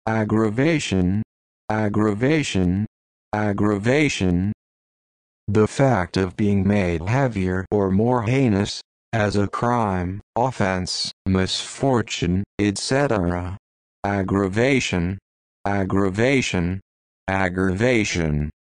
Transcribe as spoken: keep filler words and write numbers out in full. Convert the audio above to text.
aggravation, aggravation, aggravation. The fact of being made heavier or more heinous, as a crime, offense, misfortune, et cetera. Aggravation, aggravation, aggravation.